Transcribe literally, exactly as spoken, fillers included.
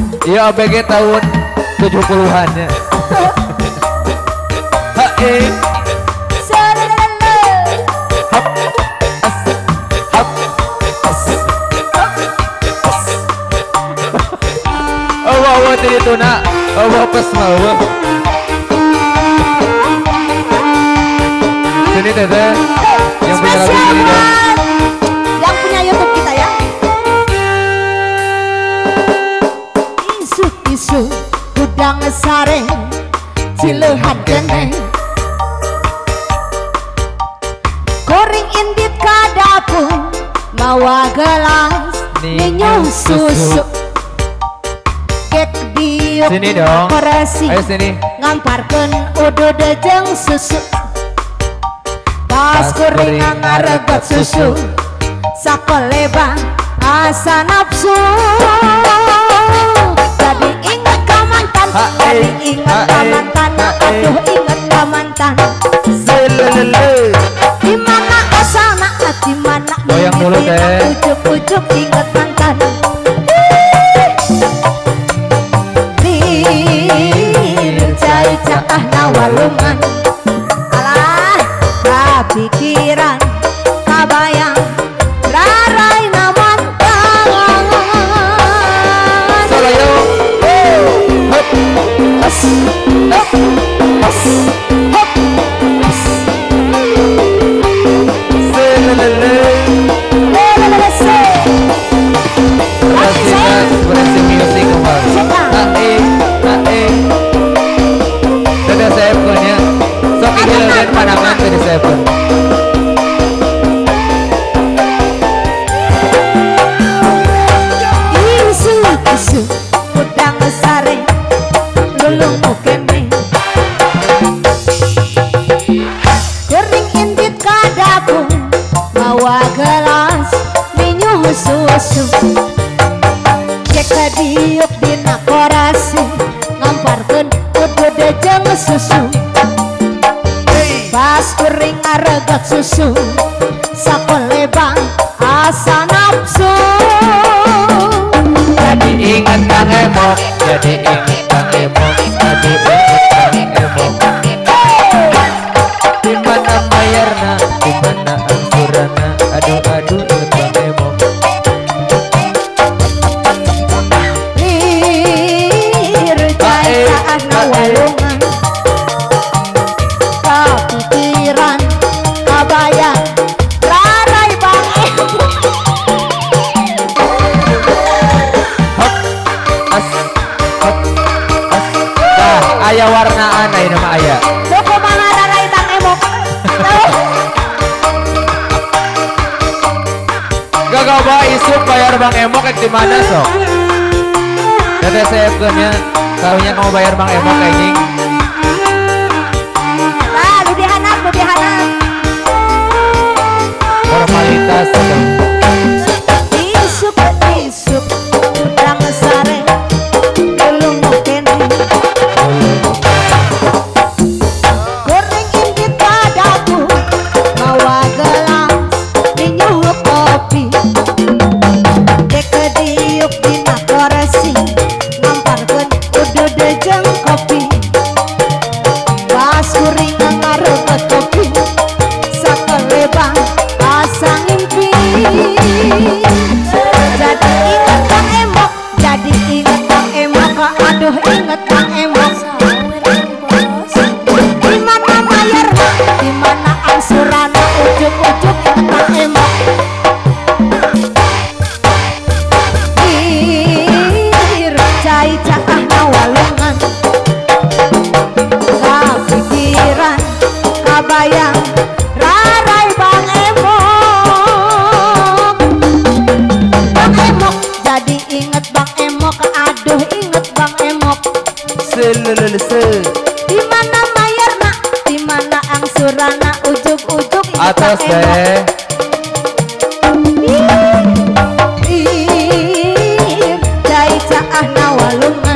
Iya A B G tahun tujuh puluhan ya. Hae. Oh wow wow tadi tuna. Oh wow pas mau. Sini teteh. Yang punya lagu ini dong. Yang punya YouTube kita ya. Isu-isu udang sareng cilehan keneng Koring indit kadapun mawa gelas minum susu Kek diuk sini dong. koresi Ayo sini. ngamparkeun udud jeung susu Pas kuring ngaregat susu sakoleba asa nafsu jadi ingat ka mantan jadi ingat ka mantan aduh ingat ka mantan di mana asalna di mana goyang dulu teh ujuk-ujuk ingat mantan cai cah nawalungan alah kapikiran kabayang rarai na mantan Soloyo. Hop. As. As. As. Hop. As. Selelele. Berhasil, berhasil music kembali. Ae, ae. Dadah saya punya. Sok ini dan pandangan dari saya pun. Isu-isu udang sareng lulung mukeme Kering indit kadapun mawa gelas minum susu Cek diuk dina korasi ngamparkeun udud jeung susu Pas kuring ngaregat susu sakolebang asa nafsu Jadi ingat Kang Emok, jadi ingat Kang Emok, jadi ingat Kang Emok. Di mana bayarna, di mana angsuranna, aduh aduh ingat Kang Emok. Lir cai nawalungan kapikiran kabayang rarai bang Hop, as, hop, as. Dah, aya warnaan aya nama aya. Doko mana rarai bang emok Gak bawa isu bayar Bang Emok kayak di mana sok? Dada saya punya, tahunya kamu bayar Bang Emok kayak gini. nah lu dihanap lu dihanap Formalitas. isuk isuk udang sareng lulung mukene Goreng indit padaku mawa gelas minum kopi Dek diuk dina koresi ngamparkeun udud jeung kopi Pas kuring ngareget kopi sakelebang asa ngimpi Jadi ingat Kang Emok jadi ingat Kang Emok aduh ingat Kang Emok di mana bayarna di mana angsurana ujuk-ujuk ingat Kang Emok Ir cai cah nawalungan kapikiran kabayang rarai Bang Emok Bang Emok jadi inget Bang Emok aduh inget Bang Emok Selelele. di mana bayarna di mana angsurana ujuk-ujuk inget Atas Bang Emok deh. Ir cai cah nawalungan